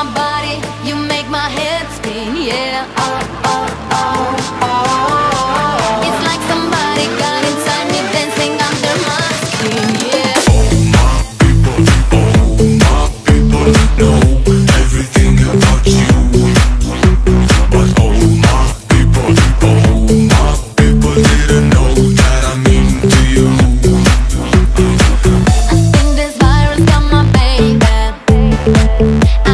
my body, you make my head spin, yeah. Oh, oh, oh, oh. It's like somebody got inside me, dancing under my skin, yeah. All my people know everything about you. But all my people didn't know that I'm into you. I think this virus got my baby.